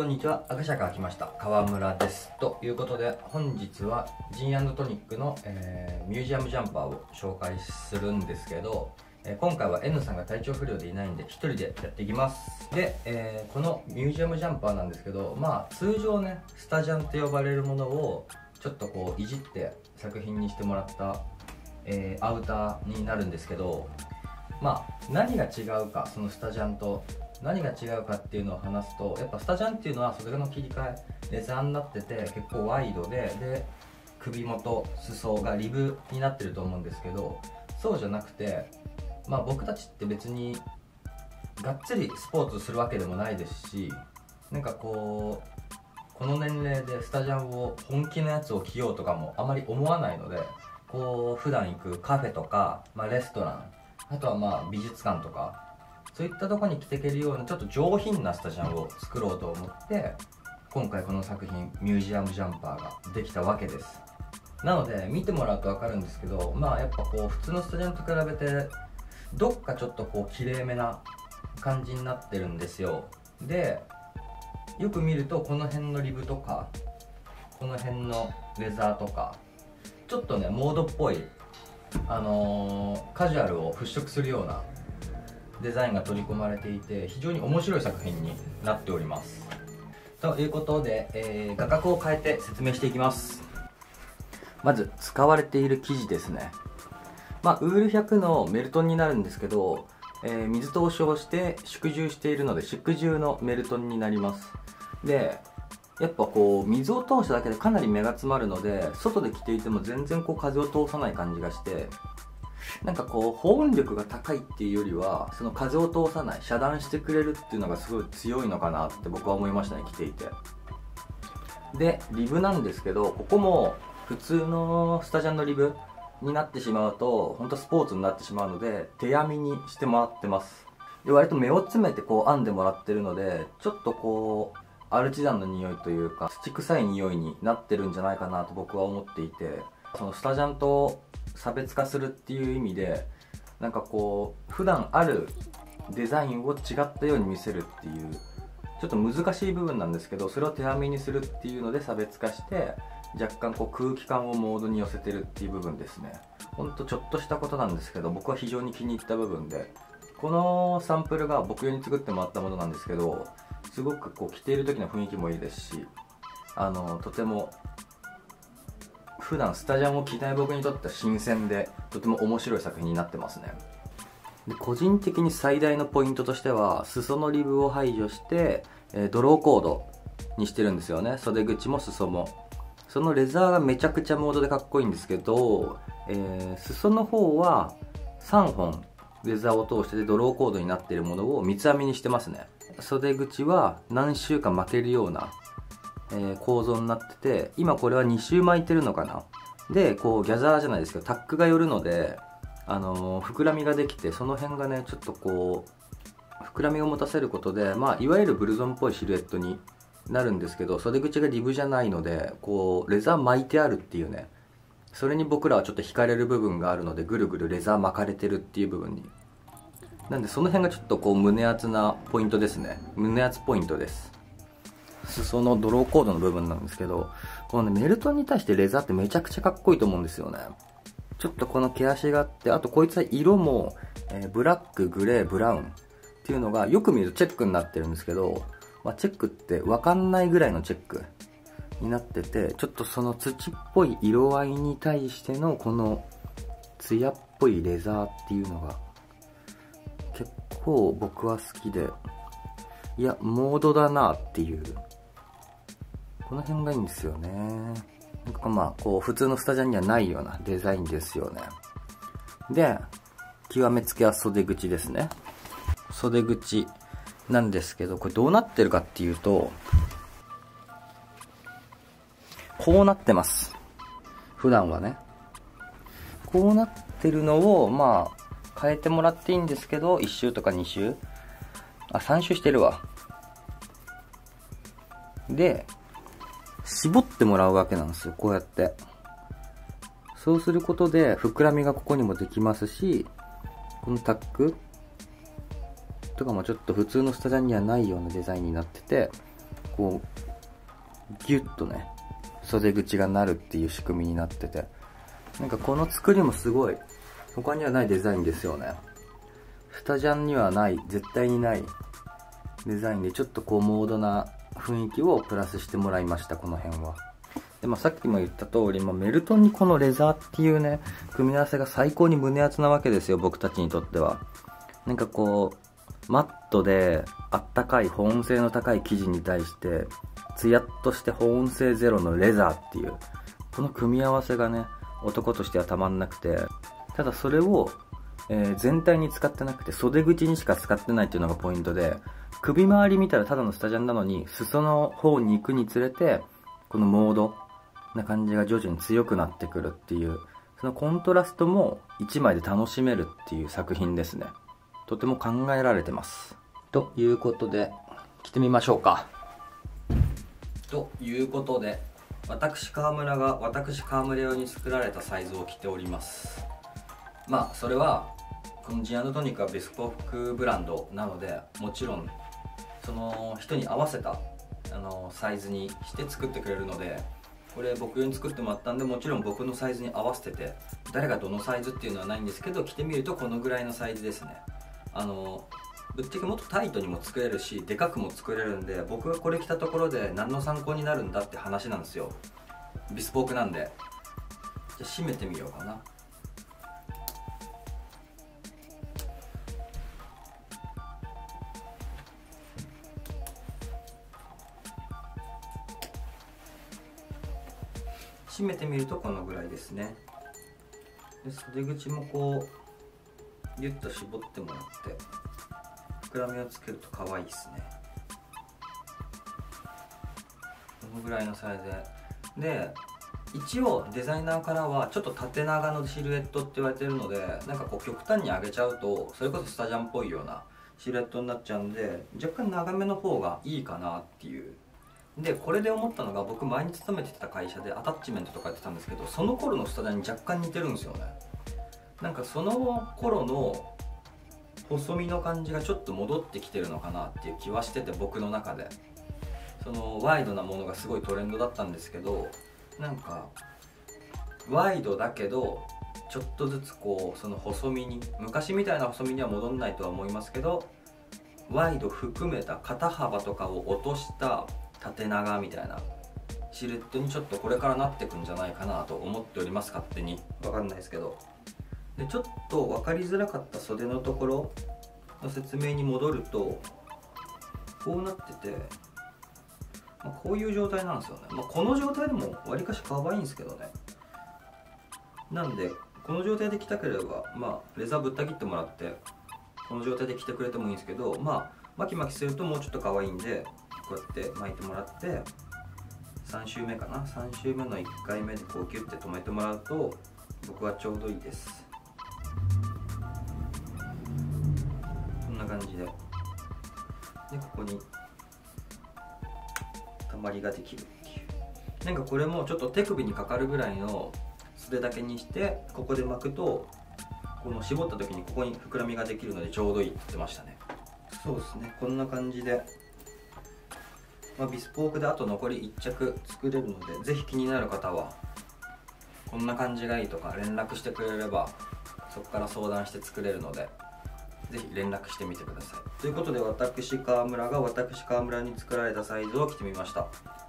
こんにちは。赤社から来ました川村です。ということで本日はジン&トニックの、ミュージアムジャンパーを紹介するんですけど、今回は N さんが体調不良でいないんで1人でやっていきます。で、このミュージアムジャンパーなんですけど、通常ねスタジャンって呼ばれるものをちょっとこういじって作品にしてもらった、アウターになるんですけど、何が違うか、そのスタジャンと何が違うかっていうのを話すと、やっぱスタジャンっていうのは袖の切り替えレザーになってて結構ワイドで首元裾がリブになってると思うんですけど、そうじゃなくて、僕たちって別にがっつりスポーツするわけでもないですし、なんかこの年齢でスタジャンを本気のやつを着ようとかもあまり思わないので、普段行くカフェとか、レストラン、あとは美術館とか、そういったとこに着ていけるようなちょっと上品なスタジャンを作ろうと思って、今回この作品ミュージアムジャンパーができたわけです。なので見てもらうと分かるんですけど、やっぱ普通のスタジャンと比べてどっかちょっと綺麗めな感じになってるんですよ。でよく見るとこの辺のリブとかこの辺のレザーとかちょっとねモードっぽい、カジュアルを払拭するようなデザインが取り込まれていて、非常に面白い作品になっております。ということで、画角を変えて説明していきます。まず使われている生地ですね。ウール100のメルトンになるんですけど、水通しをして縮充しているので縮充のメルトンになります。でやっぱ水を通しただけでかなり目が詰まるので、外で着ていても全然風を通さない感じがして、なんか保温力が高いっていうよりは、その風を通さない、遮断してくれるっていうのがすごい強いのかなって僕は思いましたね、着ていて。でリブなんですけど、ここも普通のスタジャンのリブになってしまうと本当スポーツになってしまうので、手編みにしてもらってます。で割と目を詰めて編んでもらってるので、ちょっとアルチザンの匂いというか土臭い匂いになってるんじゃないかなと僕は思っていて、そのスタジャンと差別化するっていう意味で、なんか普段あるデザインを違ったように見せるっていうちょっと難しい部分なんですけど、それを手編みにするっていうので差別化して、若干空気感をモードに寄せてるっていう部分ですね。ほんとちょっとしたことなんですけど、僕は非常に気に入った部分で、このサンプルが僕用に作ってもらったものなんですけど、すごく着ている時の雰囲気もいいですし、とても普段スタジャンを着ない僕にとっては新鮮で、とても面白い作品になってますね。で個人的に最大のポイントとしては、裾のリブを排除して、ドローコードにしてるんですよね。袖口も裾も。そのレザーがめちゃくちゃモードでかっこいいんですけど、裾の方は3本レザーを通しててドローコードになっているものを三つ編みにしてますね。袖口は何周か巻けるような構造になってて、今これは2周巻いてるのかな。でギャザーじゃないですけどタックが寄るので、膨らみができて、その辺がねちょっと膨らみを持たせることで、いわゆるブルゾンっぽいシルエットになるんですけど、袖口がリブじゃないのでレザー巻いてあるっていうね、それに僕らはちょっと惹かれる部分があるので、ぐるぐるレザー巻かれてるっていう部分に、なんでその辺がちょっと胸厚なポイントですね。胸厚ポイントです。裾のドローコードの部分なんですけど、メルトンに対してレザーってめちゃくちゃかっこいいと思うんですよね。ちょっとこの毛足があって、あとこいつは色も、ブラック、グレー、ブラウンっていうのがよく見るとチェックになってるんですけど、チェックって分かんないぐらいのチェックになってて、ちょっとその土っぽい色合いに対してのこの艶っぽいレザーっていうのが結構僕は好きで、いやモードだなっていう、この辺がいいんですよね。なんか普通のスタジャンにはないようなデザインですよね。で極めつけは袖口ですね。袖口なんですけど、これどうなってるかっていうと、こうなってます。普段はねこうなってるのを変えてもらっていいんですけど、1周とか2周、3周してるわ。で絞ってもらうわけなんですよ、こうやって。そうすることで膨らみがここにもできますし、このタックとかもちょっと普通のスタジャンにはないようなデザインになってて、 こうギュッとね袖口がなるっていう仕組みになってて、なんかこの作りもすごい他にはないデザインですよね。スタジャンにはない絶対にないデザインで、ちょっとこうモードな雰囲気をプラスしてもらいました、この辺は。で、さっきも言った通り、メルトンにこのレザーっていうね組み合わせが最高に胸熱なわけですよ、僕たちにとっては。なんかこうマットであったかい保温性の高い生地に対してツヤっとして保温性ゼロのレザーっていう、この組み合わせがね男としてはたまんなくて、ただそれを、全体に使ってなくて袖口にしか使ってないっていうのがポイントで、首周り見たらただのスタジャンなのに、裾の方に行くにつれてこのモードな感じが徐々に強くなってくるっていう、そのコントラストも1枚で楽しめるっていう作品ですね。とても考えられてます。ということで着てみましょうか。ということで私川村が私川村用に作られたサイズを着ております。それはこのジン&トニックはベスポークブランドなので、もちろんその人に合わせたサイズにして作ってくれるので、これ僕用に作ってもらったんで、もちろん僕のサイズに合わせてて、誰がどのサイズっていうのはないんですけど、着てみるとこのぐらいのサイズですね。ぶっちゃけもっとタイトにも作れるしでかくも作れるんで、僕がこれ着たところで何の参考になるんだって話なんですよ。ビスポークなんで。じゃあ締めてみようかな。締めてみるとこのぐらいですね。で袖口もこうギュッと絞ってもらって膨らみをつけると可愛いですね。このぐらいのサイズで、一応デザイナーからはちょっと縦長のシルエットって言われてるので、なんかこう極端に上げちゃうとそれこそスタジャンっぽいようなシルエットになっちゃうんで、若干長めの方がいいかなっていう。でこれで思ったのが、僕前に勤めてた会社でアタッチメントとかやってたんですけど、その頃のスタジャンに若干似てるんですよね。なんかその頃の細身の感じがちょっと戻ってきてるのかなっていう気はしてて、僕の中でそのワイドなものがすごいトレンドだったんですけど、なんかワイドだけどちょっとずつこうその細身に、昔みたいな細身には戻んないとは思いますけど、ワイド含めた肩幅とかを落とした縦長みたいなシルエットにちょっとこれからなってくんじゃないかなと思っております。勝手に分かんないですけど。でちょっと分かりづらかった袖のところの説明に戻ると、こうなってて、こういう状態なんですよね。この状態でもわりかし可愛いんですけどね。なんでこの状態で着たければレザーぶった切ってもらってこの状態で着てくれてもいいんですけど、巻き巻きするともうちょっと可愛いんで、こうやって巻いてもらって、3周目かな、3周目の1回目でこうギュッて止めてもらうと僕はちょうどいいです。こんな感じで、ここにたまりができるっていう。なんかこれもちょっと手首にかかるぐらいの袖だけにして、ここで巻くとこの絞った時にここに膨らみができるのでちょうどいいって言ってましたね。そうですね、こんな感じで、ビスポークであと残り1着作れるので、ぜひ気になる方はこんな感じがいいとか連絡してくれれば、そこから相談して作れるので、ぜひ連絡してみてください。ということで私川村が私川村に作られたサイズを着てみました。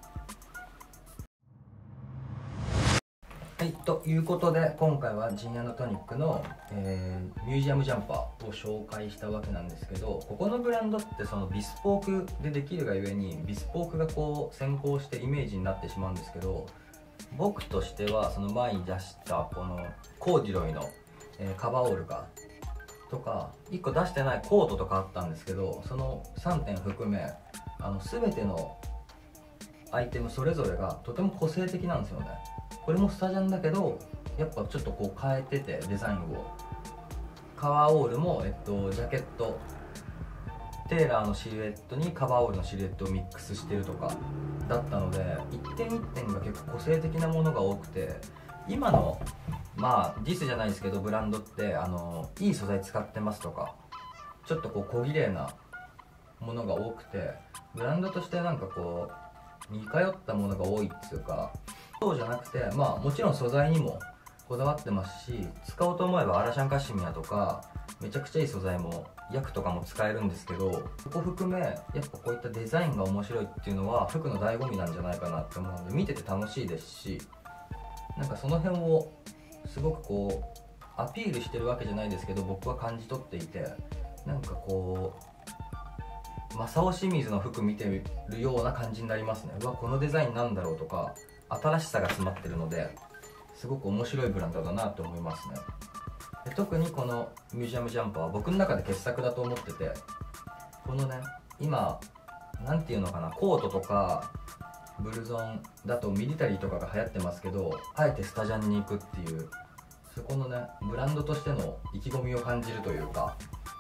はい、ということで今回はジン&トニックの、ミュージアムジャンパーを紹介したわけなんですけど、ここのブランドってそのビスポークでできるがゆえにビスポークがこう先行してイメージになってしまうんですけど、僕としてはその前に出したこのコーデュロイの、カバーオールかとか1個出してないコートとかあったんですけど、その3点含め全てのアイテムそれぞれがとても個性的なんですよね。これもスタジャンだけどやっぱちょっとこう変えてて、デザインをカバーオールも、ジャケットテーラーのシルエットにカバーオールのシルエットをミックスしてるとかだったので、一点一点が結構個性的なものが多くて、今のディスじゃないですけどブランドっていい素材使ってますとかちょっとこう小綺麗なものが多くて、ブランドとしてなんかこう似通ったものが多いっていうか、そうじゃなくて、まあもちろん素材にもこだわってますし、使おうと思えばアラシャンカシミヤとかめちゃくちゃいい素材もヤクとかも使えるんですけど、そこ含めやっぱこういったデザインが面白いっていうのは服の醍醐味なんじゃないかなって思うので、見てて楽しいですし、なんかその辺をすごくこうアピールしてるわけじゃないですけど、僕は感じ取っていて、なんかこう正雄清水の服見てるような感じになりますね。うわ、このデザインなんだろうとか新しさが詰まってるので、すごく面白いブランドだなと思いますね。で特にこのミュージアムジャンパーは僕の中で傑作だと思ってて、このね、今なんていうのかな、コートとかブルゾンだとミリタリーとかが流行ってますけど、あえてスタジャンに行くっていう、そこのねブランドとしての意気込みを感じるというか、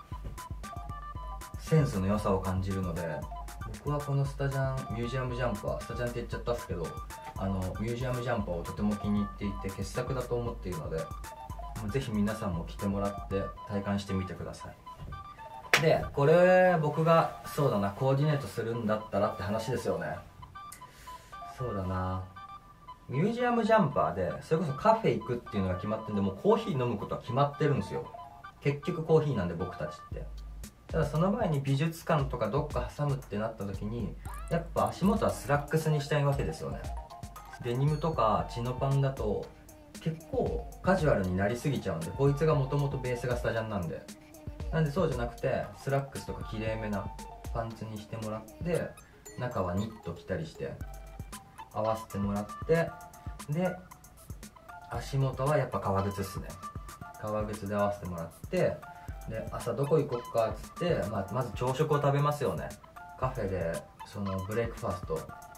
センスの良さを感じるので、僕はこのスタジャンミュージアムジャンパー、スタジャンって言っちゃったんですけど、ミュージアムジャンパーをとても気に入っていて傑作だと思っているので、ぜひ皆さんも着てもらって体感してみてください。でこれ僕がそうだな、コーディネートするんだったらって話ですよね。そうだな、ミュージアムジャンパーでそれこそカフェ行くっていうのが決まってるんで、もうコーヒー飲むことは決まってるんですよ。結局コーヒーなんで僕たちって。ただその前に美術館とかどっか挟むってなった時に、やっぱ足元はスラックスにしたいわけですよね。デニムとかチノパンだと結構カジュアルになりすぎちゃうんで、こいつがもともとベースがスタジャンなんで、そうじゃなくてスラックスとかきれいめなパンツにしてもらって、中はニット着たりして合わせてもらって、で足元はやっぱ革靴っすね。革靴で合わせてもらって、で朝どこ行こっかっつって、まず朝食を食べますよね。カフェでそのブレイクファースト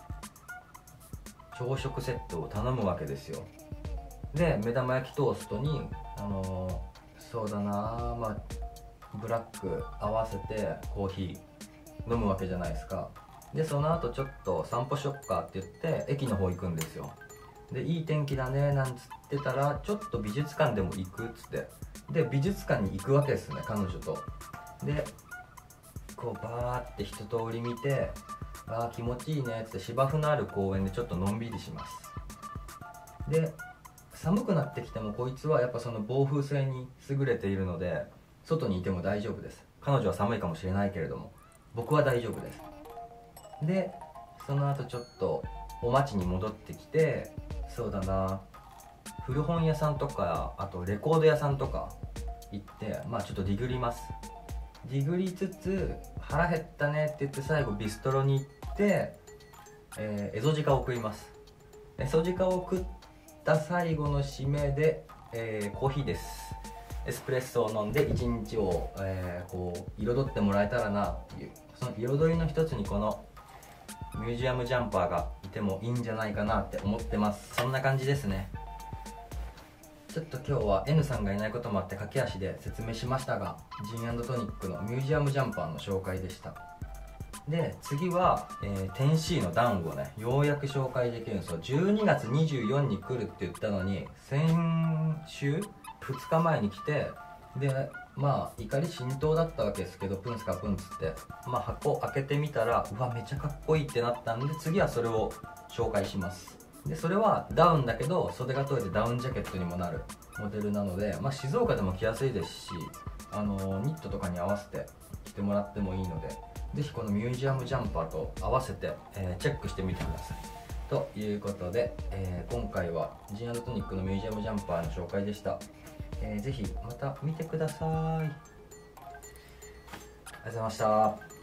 朝食セットを頼むわけですよ。で目玉焼きトーストにそうだな、ブラック合わせてコーヒー飲むわけじゃないですか。でその後ちょっと散歩しよっかって言って駅の方行くんですよ。でいい天気だねなんつってたら、ちょっと美術館でも行くっつって、で美術館に行くわけですね、彼女と。でこうバーって一通り見て、あー気持ちいいねっつって芝生のある公園でちょっとのんびりします。で寒くなってきてもこいつはやっぱその防風性に優れているので、外にいても大丈夫です。彼女は寒いかもしれないけれども僕は大丈夫です。でその後ちょっとお町に戻ってきて、そうだな、古本屋さんとかあとレコード屋さんとか行って、ちょっとディグります。ディグりつつ腹減ったねって言って最後ビストロに行って、エゾジカを食います。エゾジカを食った最後の締めで、コーヒーです。エスプレッソを飲んで一日を、こう彩ってもらえたらなっていう、その彩りの一つにこのミュージアムジャンパーがいてもいいんじゃないかなって思ってます。そんな感じですね。ちょっと今日は N さんがいないこともあって駆け足で説明しましたが、ジン&トニックのミュージアムジャンパーの紹介でした。で次は、10C のダウンをねようやく紹介できるんですよ。12月24に来るって言ったのに、先週2日前に来て、で怒り心頭だったわけですけど、プンスカプンつって、箱開けてみたらうわめっちゃかっこいいってなったんで、次はそれを紹介します。でそれはダウンだけど袖が取れてダウンジャケットにもなるモデルなので、静岡でも着やすいですし、ニットとかに合わせて着てもらってもいいので、ぜひこのミュージアムジャンパーと合わせて、チェックしてみてください。ということで、今回はジン&トニックのミュージアムジャンパーの紹介でした。ぜひまた見てください。ありがとうございました。